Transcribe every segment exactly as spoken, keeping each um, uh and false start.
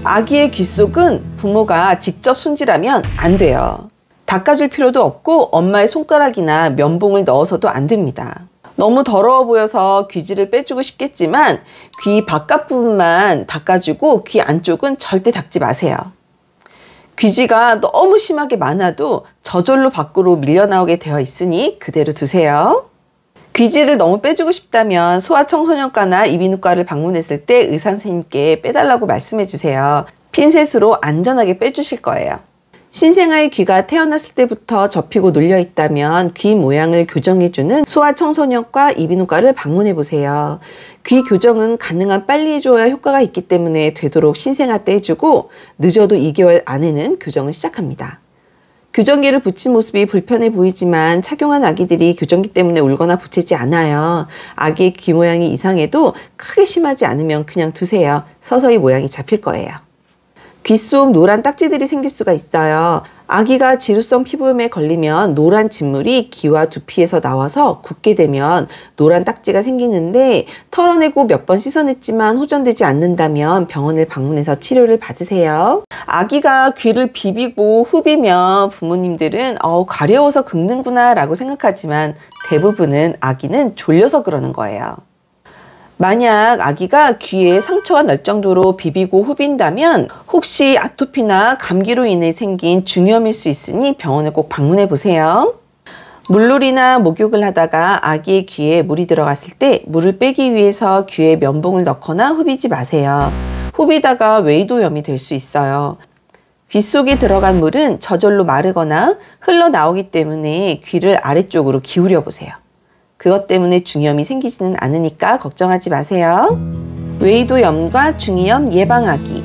아기의 귀 속은 부모가 직접 손질하면 안 돼요. 닦아줄 필요도 없고 엄마의 손가락이나 면봉을 넣어서도 안 됩니다. 너무 더러워 보여서 귀지를 빼주고 싶겠지만 귀 바깥 부분만 닦아주고 귀 안쪽은 절대 닦지 마세요. 귀지가 너무 심하게 많아도 저절로 밖으로 밀려나오게 되어 있으니 그대로 두세요. 귀지를 너무 빼주고 싶다면 소아청소년과나 이비인후과를 방문했을 때 의사 선생님께 빼달라고 말씀해 주세요. 핀셋으로 안전하게 빼주실 거예요. 신생아의 귀가 태어났을 때부터 접히고 눌려 있다면 귀 모양을 교정해주는 소아청소년과 이비인후과를 방문해 보세요. 귀 교정은 가능한 빨리 해줘야 효과가 있기 때문에 되도록 신생아 때 해주고 늦어도 이 개월 안에는 교정을 시작합니다. 교정기를 붙인 모습이 불편해 보이지만 착용한 아기들이 교정기 때문에 울거나 부채지 않아요. 아기의 귀 모양이 이상해도 크게 심하지 않으면 그냥 두세요. 서서히 모양이 잡힐 거예요. 귀 속 노란 딱지들이 생길 수가 있어요. 아기가 지루성 피부염에 걸리면 노란 진물이 귀와 두피에서 나와서 굳게 되면 노란 딱지가 생기는데 털어내고 몇 번 씻어냈지만 호전되지 않는다면 병원을 방문해서 치료를 받으세요. 아기가 귀를 비비고 후비면 부모님들은 어, 가려워서 긁는구나 라고 생각하지만 대부분은 아기는 졸려서 그러는 거예요. 만약 아기가 귀에 상처가 날 정도로 비비고 후빈다면 혹시 아토피나 감기로 인해 생긴 중이염일 수 있으니 병원을 꼭 방문해 보세요. 물놀이나 목욕을 하다가 아기의 귀에 물이 들어갔을 때 물을 빼기 위해서 귀에 면봉을 넣거나 후비지 마세요. 후비다가 웨이도염이 될 수 있어요. 귀 속에 들어간 물은 저절로 마르거나 흘러나오기 때문에 귀를 아래쪽으로 기울여 보세요. 그것 때문에 중이염이 생기지는 않으니까 걱정하지 마세요. 웨이도염과 중이염 예방하기.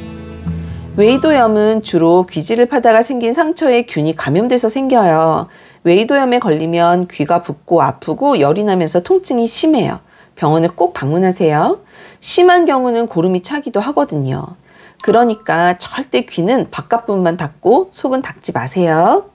웨이도염은 주로 귀지를 파다가 생긴 상처에 균이 감염돼서 생겨요. 웨이도염에 걸리면 귀가 붓고 아프고 열이 나면서 통증이 심해요. 병원을 꼭 방문하세요. 심한 경우는 고름이 차기도 하거든요. 그러니까 절대 귀는 바깥 부분만 닦고 속은 닦지 마세요.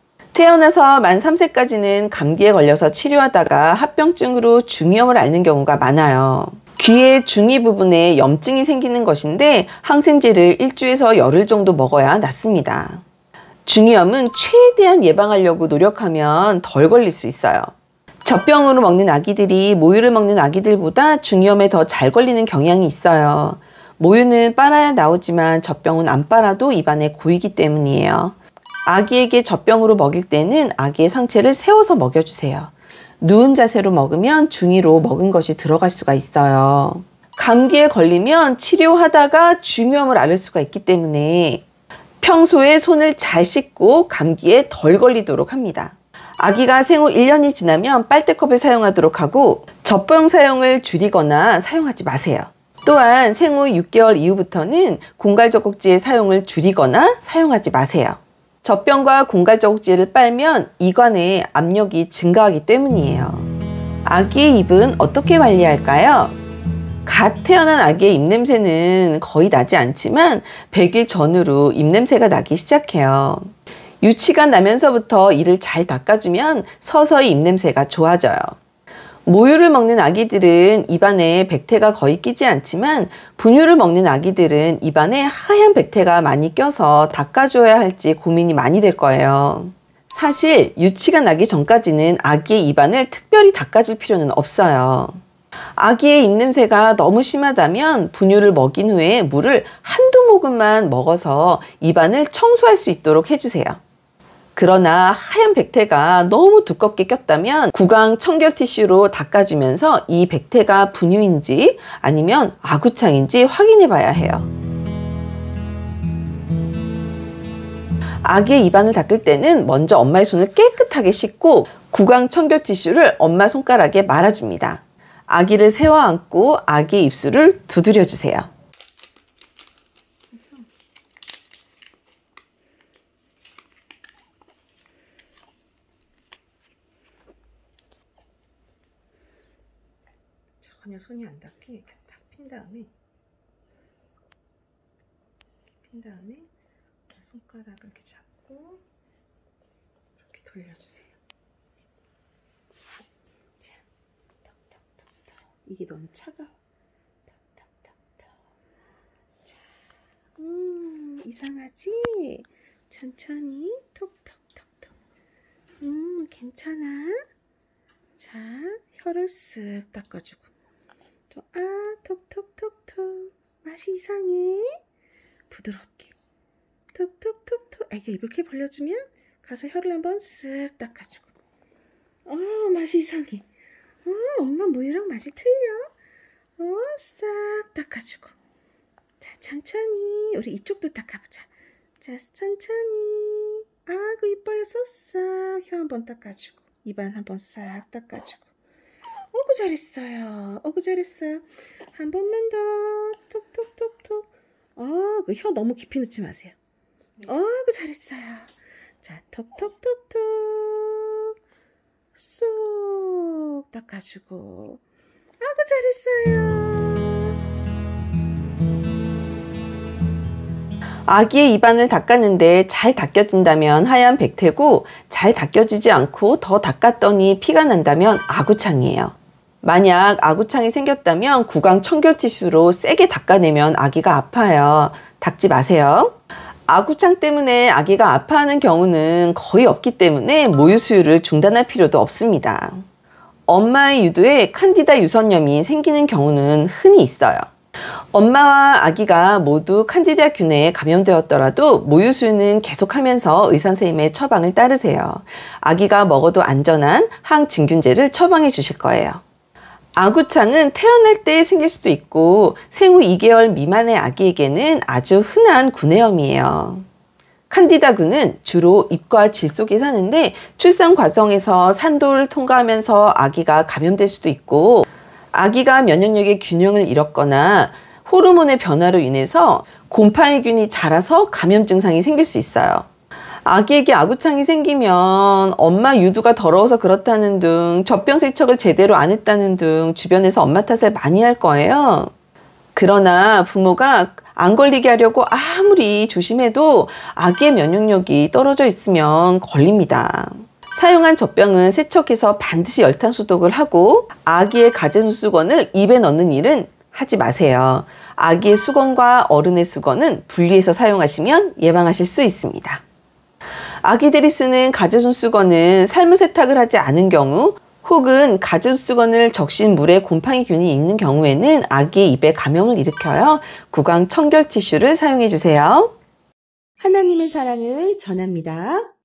태어나서 만 삼 세까지는 감기에 걸려서 치료하다가 합병증으로 중이염을 앓는 경우가 많아요. 귀의 중이 부분에 염증이 생기는 것인데 항생제를 일주에서 열흘 정도 먹어야 낫습니다. 중이염은 최대한 예방하려고 노력하면 덜 걸릴 수 있어요. 젖병으로 먹는 아기들이 모유를 먹는 아기들보다 중이염에 더 잘 걸리는 경향이 있어요. 모유는 빨아야 나오지만 젖병은 안 빨아도 입안에 고이기 때문이에요. 아기에게 젖병으로 먹일 때는 아기의 상체를 세워서 먹여주세요. 누운 자세로 먹으면 중이로 먹은 것이 들어갈 수가 있어요. 감기에 걸리면 치료하다가 중이염을 앓을 수가 있기 때문에 평소에 손을 잘 씻고 감기에 덜 걸리도록 합니다. 아기가 생후 일 년이 지나면 빨대컵을 사용하도록 하고 젖병 사용을 줄이거나 사용하지 마세요. 또한 생후 육 개월 이후부터는 공갈젖꼭지의 사용을 줄이거나 사용하지 마세요. 젖병과 공갈젖꼭지를 빨면 이관에 압력이 증가하기 때문이에요. 아기의 입은 어떻게 관리할까요? 갓 태어난 아기의 입냄새는 거의 나지 않지만 백 일 전후로 입냄새가 나기 시작해요. 유치가 나면서부터 이를 잘 닦아주면 서서히 입냄새가 좋아져요. 모유를 먹는 아기들은 입안에 백태가 거의 끼지 않지만 분유를 먹는 아기들은 입안에 하얀 백태가 많이 껴서 닦아줘야 할지 고민이 많이 될 거예요. 사실 유치가 나기 전까지는 아기의 입안을 특별히 닦아줄 필요는 없어요. 아기의 입냄새가 너무 심하다면 분유를 먹인 후에 물을 한두 모금만 먹어서 입안을 청소할 수 있도록 해주세요. 그러나 하얀 백태가 너무 두껍게 꼈다면 구강 청결 티슈로 닦아주면서 이 백태가 분유인지 아니면 아구창인지 확인해 봐야 해요. 아기의 입안을 닦을 때는 먼저 엄마의 손을 깨끗하게 씻고 구강 청결 티슈를 엄마 손가락에 말아줍니다. 아기를 세워 안고 아기의 입술을 두드려 주세요. 전혀 손이 안 닿게 이렇게 딱 핀 다음에 핀 다음에 손가락을 이렇게 잡고 이렇게 돌려주세요. 자, 톡톡톡톡. 이게 너무 차가워. 톡톡톡톡. 자, 음, 이상하지? 천천히 톡톡톡톡. 음, 괜찮아? 자, 혀를 쓱 닦아주고. 또, 아, 톡톡톡톡. 맛이 이상해? 부드럽게. 톡톡톡톡. 애기 입을 이렇게 벌려주면 가서 혀를 한번 쓱 닦아주고. 어, 맛이 이상해. 어, 엄마 모유랑 맛이 틀려. 어, 싹 닦아주고. 자, 천천히. 우리 이쪽도 닦아보자. 자, 천천히. 아이고, 이뻐요. 쏙싹. 혀 한번 닦아주고. 입안 한번 싹 닦아주고. 어구, 잘했어요. 어구, 잘했어요. 한 번만 더. 톡톡톡톡. 어, 그 혀 너무 깊이 넣지 마세요. 어구, 잘했어요. 자, 톡톡톡톡. 쏙 닦아주고. 아구, 잘했어요. 아기의 입안을 닦았는데 잘 닦여진다면 하얀 백태고, 잘 닦여지지 않고 더 닦았더니 피가 난다면 아구창이에요. 만약 아구창이 생겼다면 구강 청결 티슈로 세게 닦아내면 아기가 아파요. 닦지 마세요. 아구창 때문에 아기가 아파하는 경우는 거의 없기 때문에 모유 수유를 중단할 필요도 없습니다. 엄마의 유두에 칸디다 유선염이 생기는 경우는 흔히 있어요. 엄마와 아기가 모두 칸디다균에 감염되었더라도 모유 수유는 계속하면서 의사 선생님의 처방을 따르세요. 아기가 먹어도 안전한 항진균제를 처방해 주실 거예요. 아구창은 태어날 때 생길 수도 있고 생후 이 개월 미만의 아기에게는 아주 흔한 구내염이에요. 칸디다균은 주로 입과 질 속에 사는데 출산 과정에서 산도를 통과하면서 아기가 감염될 수도 있고, 아기가 면역력의 균형을 잃었거나 호르몬의 변화로 인해서 곰팡이균이 자라서 감염 증상이 생길 수 있어요. 아기에게 아구창이 생기면 엄마 유두가 더러워서 그렇다는 등 젖병 세척을 제대로 안 했다는 등 주변에서 엄마 탓을 많이 할 거예요. 그러나 부모가 안 걸리게 하려고 아무리 조심해도 아기의 면역력이 떨어져 있으면 걸립니다. 사용한 젖병은 세척해서 반드시 열탄 소독을 하고, 아기의 가제손 수건을 입에 넣는 일은 하지 마세요. 아기의 수건과 어른의 수건은 분리해서 사용하시면 예방하실 수 있습니다. 아기들이 쓰는 가제손 수건은 살무 세탁을 하지 않은 경우, 혹은 가제손 수건을 적신 물에 곰팡이균이 있는 경우에는 아기의 입에 감염을 일으켜요. 구강 청결 티슈를 사용해 주세요. 하나님의 사랑을 전합니다.